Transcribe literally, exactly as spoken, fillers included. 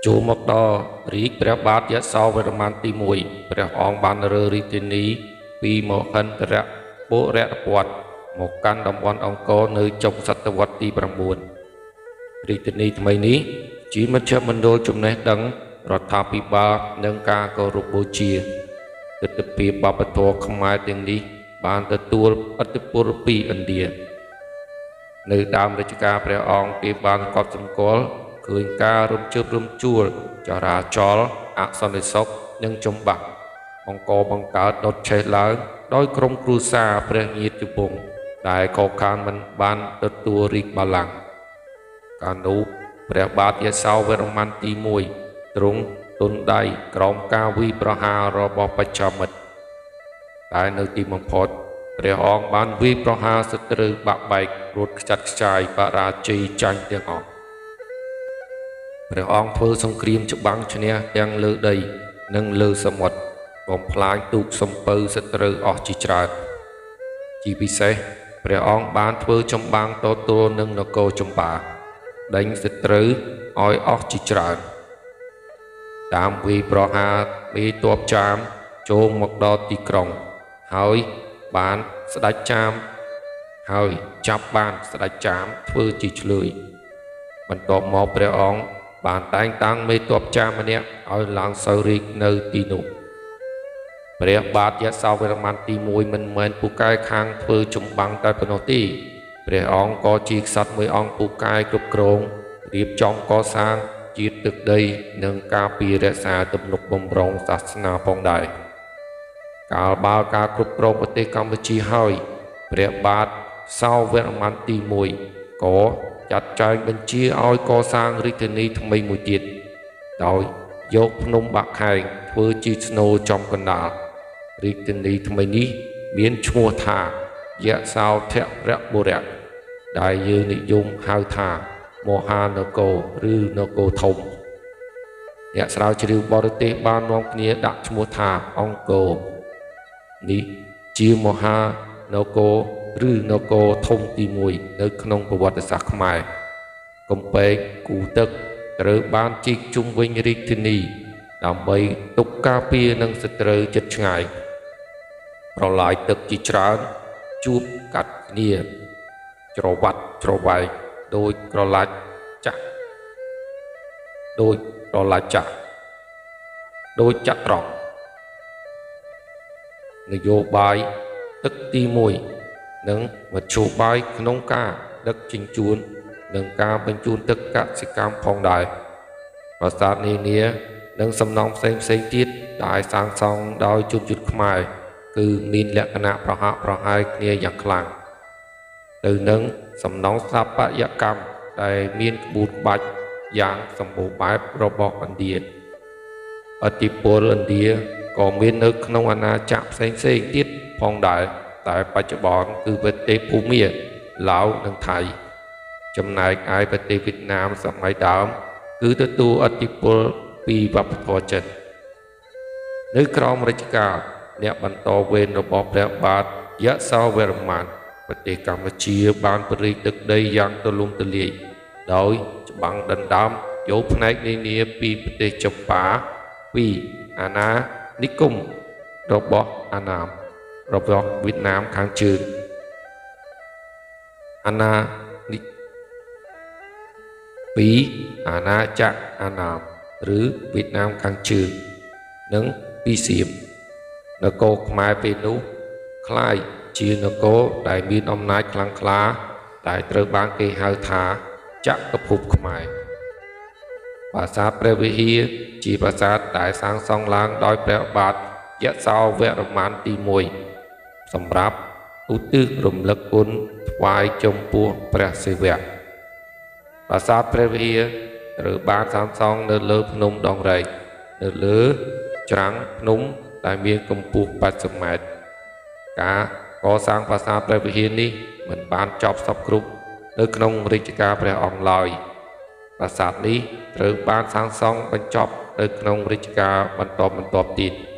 ចូលមកដល់រីកព្រះបាទយសោវរ្ម័នទីមួយព្រះអង្គបានរើរាជធានីពីមហិន្ទរៈបុរៈពតមកកាន់តំបន់អង្គរនៅចុងសតវត្សទីប្រាំបួនរាជធានីថ្មីនេះជាមជ្ឈមណ្ឌលចំណេះដឹងរដ្ឋាភិបាលនិងការគោរពបូជាទិដ្ឋភាពវប្បធម៌ខ្មែរទាំងនេះបានទទួលឥទ្ធិពលពីឥណ្ឌានៅដើមរជ្ជកាលព្រះអង្គគេបានកត់សម្គាល់ឃើញការរំជើបរំជួលចរាចរណ៍អសន្តិសុខនិងចំបាក់អង្គរបង្កើតដុតឆេះឡើងដោយក្រុមគ្រួសារព្រះញាតិជពង់ដែលខកខានមិនបានទទួលរាជបល្ល័ង្កកាលនោះព្រះបាទយសោវរ្ម័នទីមួយទ្រង់ទុនដៃក្រោមការវាយប្រហាររបស់បច្ចាមិត្តតែនៅទីបំផុតព្រះអង្គបានវាយប្រហារសត្រូវបាក់បែករត់ខ្ចាត់ខ្ចាយបរាជ័យចាញ់ទាំងអស់ព្រះអង្គធ្វើសង្គ្រាមច្បាំងឈ្នះទាំងលើដីនិងលើសមុទ្របំផ្លាញទូកសំពៅសត្រូវអស់ជាច្រើនជាពិសេសព្រះអង្គបានធ្វើចម្បាំងតទល់នឹងនគរចម្បាដេញសត្រូវឲ្យអស់ជាច្រើនតាមវាយប្រហារមេទ័ពចាមចូលមកដល់ទីក្រុងហើយបានស្ដេចចាមហើយចាប់បានស្ដេចចាមធ្វើជាឆ្លើយបន្ទាប់មកព្រះអង្គបានតែងតាំងមេទ័ពចាមម្នាក់ឲ្យឡើងសោយរាជនៅទីនោះព្រះបាទយសោវរ្ម័នទីមួយមិនមែនពូកែខាងធ្វើចម្បាំងតែប៉ុណ្ណោះទេព្រះអង្គក៏ជាក្សត្រមួយអង្គពូកែគ្រប់គ្រងរៀបចំកសាងជាតិទឹកដីនិងការពាររក្សាទំនុកបម្រុងសាសនាផងដែរកាលបើការគ្រប់គ្រងប្រទេសកម្ពុជាហើយព្រះបាទសោវរ្ម័នទីមួយក៏ចាត់ចែងបញ្ជាឲ្យកសាងរាជធានីថ្មីមួយទៀតដោយយកភ្នំបាក់ខែងធ្វើជាស្នូលចំកណ្ដាលរាជធានីថ្មីនេះមានឈ្មោះថាយសោធរបុរៈដែលយើងនិយមហៅថាមហានគរឬនគរធំអ្នកស្រាវជ្រាវបរទេសបាននាំគ្នាដាក់ឈ្មោះថាអង្គរនេះជាមហានគរឬនគរធំទីមួយនៅក្នុងប្រវត្តិសាស្ត្រខ្មែរកំពែងគូទឹកត្រូវបានជីកជុំវិញរាជធានីដើម្បីទុកការពារនឹងសត្រូវជិតឆ្ងាយប្រឡាយទឹកជាច្រើនជួបកាត់គ្នាច្រវ៉ាត់ច្រវែកដោយក្រឡាច់ចាក់ដោយក្រឡាច់ចាក់ដោយចាក់ត្រង់នយោបាយទឹកទីមួយនិងមធ្យោបាយក្នុងការដឹកជញ្ជូននិងការបញ្ជូនទឹកកសិកម្មផងដែរប្រាសាទនានានិងសំណង់ផ្សេងផ្សេងទៀតដែលសាងសង់ដោយជនជាតិខ្មែរគឺមានលក្ខណៈប្រហាក់ប្រហែលគ្នាយ៉ាងខ្លាំងទៅនឹងសំណង់ស្ថាបត្យកម្មដែលមានក្បួនក្បាច់យ៉ាងសម្បូរបែបរបស់ឥណ្ឌាឥទ្ធិពលឥណ្ឌាក៏មាននៅក្នុងអាណាចក្រផ្សេងផ្សេងទៀតផងដែរតែបច្ចុប្បន្នគឺប្រទេសភូមាឡាវនិងថៃចំណែកឯប្រទេសវៀតណាមសម័យដើមគឺទទួលឥទ្ធិពលពីវប្បធម៌ចិននៅក្រោមរជ្ជកាលអ្នកបន្តវេនរបស់ព្រះបាទយសោវរ្ម័នប្រទេសកម្ពុជាបានពង្រីកទឹកដីយ៉ាងទូលំទូលាយដោយច្បាំងដណ្ដើមយកផ្នែកនានាពីប្រទេសចម្ប៉ាពីអាណានិគមរបស់អាណាមរបស់វៀតណាមខាងជើងអាណានិពីអាណាចក្រអាណាមឬវៀតណាមខាងជើងនិងពីសៀមនគរខ្មែរពេលនោះคล้ายជានគរដែលមានអំណាចខ្លាំងក្លាតែត្រូវបានគេហៅថាចក្រភពខ្មែរប្រាសាទព្រះវិហារជាប្រាសាទដែលសាងសង់ឡើងដោយព្រះបាទយសោវរ្ម័នទីមួយសម្រាប់ឧទ្ទិសរំលឹកគុណថ្វាយចំពោះព្រះសិវៈប្រាសាទព្រះវិហារត្រូវបានសាងសង់នៅលើភ្នំដងរែកនៅលើច្រាំងភ្នំដែលមានកម្ពស់ប៉ាត់សិបម៉ែត្រការកសាងប្រាសាទព្រះវិហារនេះមិនបានចប់សពគ្រប់នៅក្នុងរជ្ជកាលព្រះអង្គឡើយប្រាសាទនេះត្រូវបានសាងសង់បញ្ចប់នៅក្នុងរជ្ជកាលបន្តបន្ទាប់ទៀត